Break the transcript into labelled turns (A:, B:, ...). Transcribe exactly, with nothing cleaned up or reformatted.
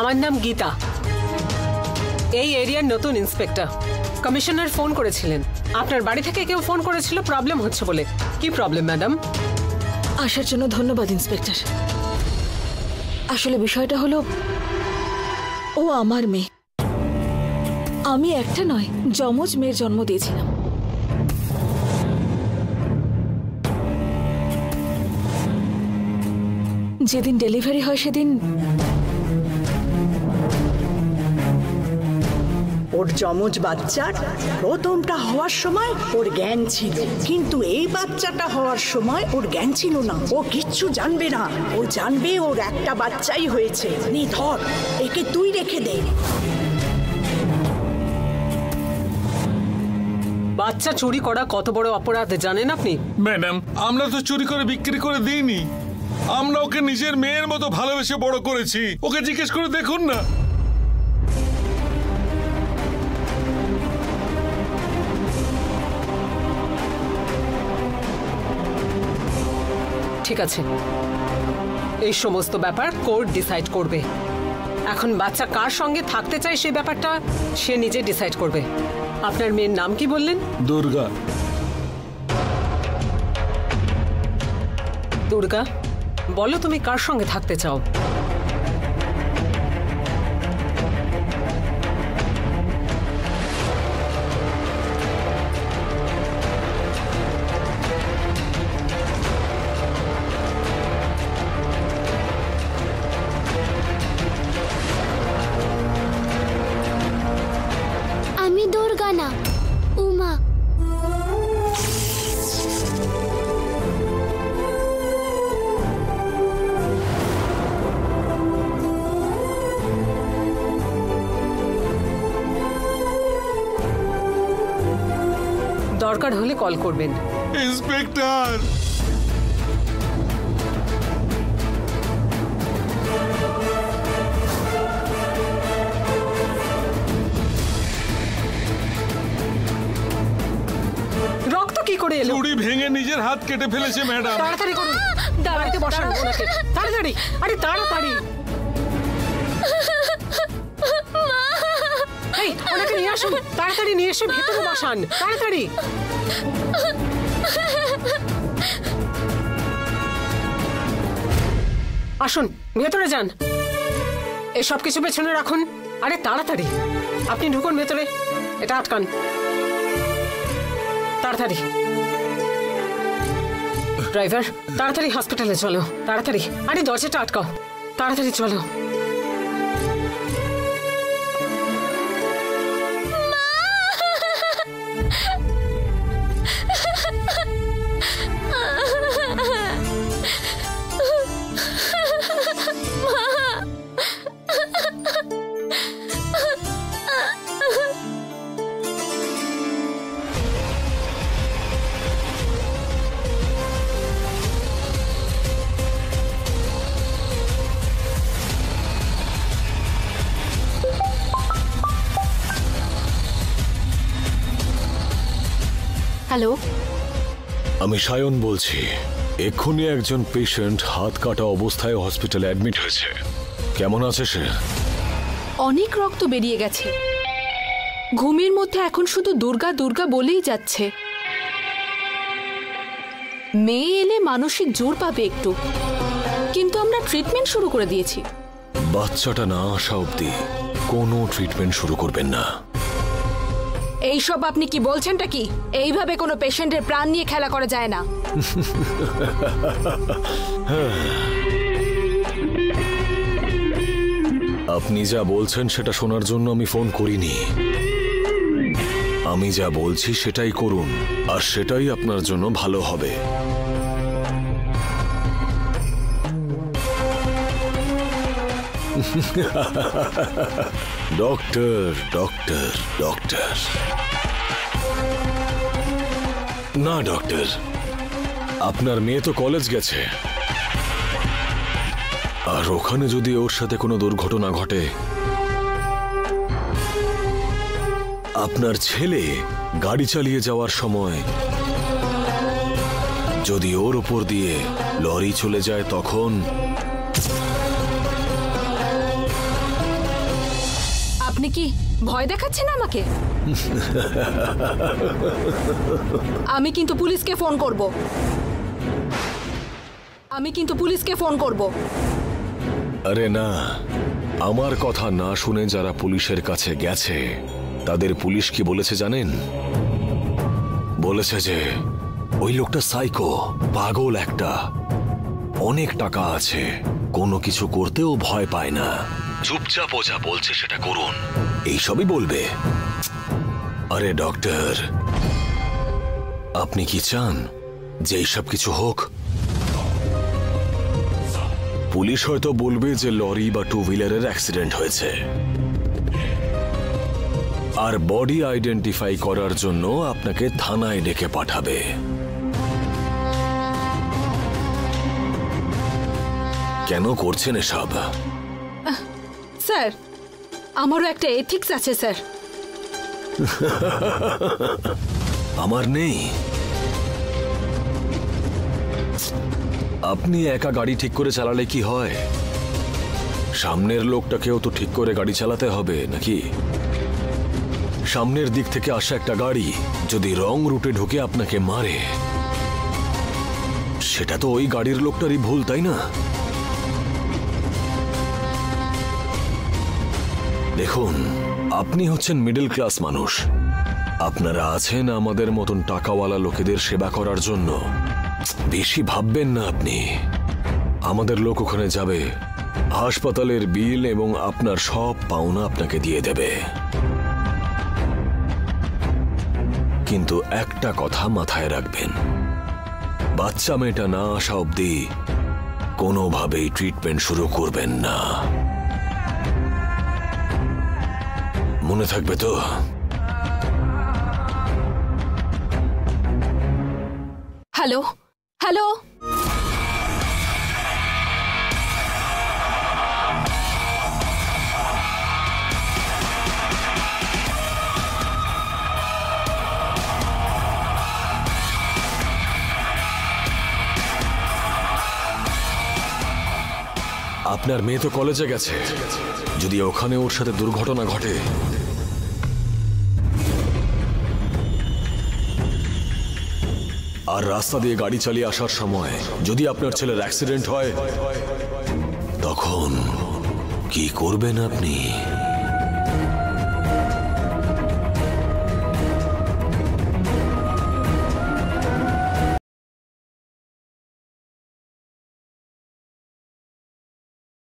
A: আমার নাম গীতা, এই এরিয়ার নতুন ইন্সপেক্টর। কমিশনার ফোন করেছিলেন, আপনার বাড়ি থেকে কেউ ফোন করেছিল প্রবলেম হচ্ছে বলে। কি প্রবলেম ম্যাডাম?
B: আসার জন্য ধন্যবাদ ইন্সপেক্টর। আসলে বিষয়টা হলো, ও আমার মেয়ে। আমি একটা নয়, যমজ মেয়ের জন্ম দিয়েছিলাম। যেদিন ডেলিভারি হয় সেদিন
C: ওর যমজ বাচ্চার প্রথমটা হওয়ার সময় ওর জ্ঞান ছিল, কিন্তু এই বাচ্চাটা হওয়ার সময় ওর জ্ঞান ছিল না। ও কিচ্ছু জানবে না, ও জানবে ওর একটা বাচ্চাই হয়েছে। নে ধর, একে তুই রেখে দে।
A: বাচ্চা চুরি করা কত বড় অপরাধ জানেন আপনি?
D: ম্যাডাম, আমরা তো চুরি করে বিক্রি করে দিইনি, আমরা ওকে নিজের মেয়ের মতো ভালোবেসে বড় করেছি। ওকে জিজ্ঞেস করে দেখুন না।
A: ঠিক আছে, এই সমস্ত ব্যাপার কোর্ট ডিসাইড করবে। এখন বাচ্চা কার সঙ্গে থাকতে চায় সেই ব্যাপারটা সে নিজে ডিসাইড করবে। আপনার মেয়ের নাম কি বললেন?
D: দুর্গা।
A: দুর্গা, বলো তুমি কার সঙ্গে থাকতে চাও?
E: আমি দুর্গা না, উমা।
A: দরকার হলে কল করবেন।
D: ইন্সপেক্টর,
A: রক্ত কি করে এলো?
D: চুড়ি ভেঙে নিজের হাত কেটে ফেলেছে ম্যাডাম।
A: তাড়াতাড়ি করুন, দাঁড়াইতে বসান ওনাকে, তাড়াতাড়ি। আরে তাড়াতাড়ি, এই ওনাকে নিয়ে আসুন, তাড়াতাড়ি নিয়ে এসে ভেতরে বসান, তাড়াতাড়ি। আসুন ভেতরে যান, এসব কিছু পেছনে রাখুন। আরে তাড়াতাড়ি, আপনি ঢুকুন ভেতরে, এটা আটকান, তাড়াতাড়ি। ড্রাইভার, তাড়াতাড়ি হসপিটালে চলো, তাড়াতাড়ি। আরে দরজাটা আটকাও, তাড়াতাড়ি চলো।
B: হ্যালো,
F: আমি সায়ন বলছি। এক্ষুনি একজন পেশেন্ট হাত কাটা অবস্থায় হসপিটালে অ্যাডমিট হয়েছে। কেমন আছে সে?
G: অনেক রক্ত বেরিয়ে গেছে। ঘুমের মধ্যে এখন শুধু দুর্গা দুর্গা বলেই যাচ্ছে। মেয়ে এলে মানসিক জোর পাবে একটু, কিন্তু আমরা ট্রিটমেন্ট শুরু করে দিয়েছি।
F: বাচ্চাটা না আসা অবধি কোনো ট্রিটমেন্ট শুরু করবেন না।
G: এইসব আপনি কি বলছেনটা কি? এইভাবে কোনো পেশেন্টের প্রাণ নিয়ে খেলা করা যায় না।
F: আপনি যা বলছেন সেটা শোনার জন্য আমি ফোন করিনি। আমি যা বলছি সেটাই করুন, আর সেটাই আপনার জন্য ভালো হবে। ডক্টর ডক্টর ডক্টর না ডক্টর, আপনার মেয়ে তো কলেজ গেছে, আর ওখানে যদি ওর সাথে কোনো দুর্ঘটনা ঘটে, আপনার ছেলে গাড়ি চালিয়ে যাওয়ার সময় যদি ওর উপর দিয়ে লরি চলে যায়, তখন
G: কি ভয় দেখাচ্ছেন আমাকে? আমি কিন্তু পুলিশকে ফোন করব। আমি কিন্তু পুলিশকে ফোন করব।
F: আরে না, আমার কথা না শুনে যারা পুলিশের কাছে গেছে তাদের পুলিশ কি বলেছে জানেন? বলেছে যে ওই লোকটা সাইকো, পাগল একটা, অনেক টাকা আছে, কোনো কিছু করতেও ভয় পায় না, চুপচাপ ও যা বলছে সেটা করুন, এইসবই বলবে। আরে ডক্টর, আপনি কি চান যে এইসব কিছু হোক? পুলিশ হয়তো বলবে যে লরি বা টু হুইলারের অ্যাক্সিডেন্ট হয়েছে, আর বডি আইডেন্টিফাই করার জন্য আপনাকে থানায় ডেকে পাঠাবে। কেন করছেন এসব?
G: স্যার, আমারও একটা এথিক্স আছে স্যার।
F: আমার নেই? আপনি একা গাড়ি ঠিক করে চালালে কি হয়? সামনের লোকটাকেও তো ঠিক করে গাড়ি চালাতে হবে নাকি? সামনের দিক থেকে আসা একটা গাড়ি যদি রং রুটে ঢুকে আপনাকে মারে, সেটা তো ওই গাড়ির লোকটারই ভুল, তাই না? দেখুন, আপনি হচ্ছেন মিডল ক্লাস মানুষ, আপনারা আছেন আমাদের মতন টাকাওয়ালা লোকেদের সেবা করার জন্য। বেশি ভাববেন না আপনি। আমাদের লোক ওখানে যাবে, হাসপাতালের বিল এবং আপনার সব পাওনা আপনাকে দিয়ে দেবে। কিন্তু একটা কথা মাথায় রাখবেন, বাচ্চা মেয়েটা না আসা অবধি কোনোভাবেই ট্রিটমেন্ট শুরু করবেন না। মনে থাকবে তো?
G: হ্যালো হ্যালো,
F: আপনার মেয়ে তো কলেজে গেছে, যদি ওখানে ওর সাথে দুর্ঘটনা ঘটে, আর রাস্তা দিয়ে গাড়ি চালিয়ে আসার সময় যদি আপনার ছেলের অ্যাক্সিডেন্ট হয়, তখন কি করবেন আপনি?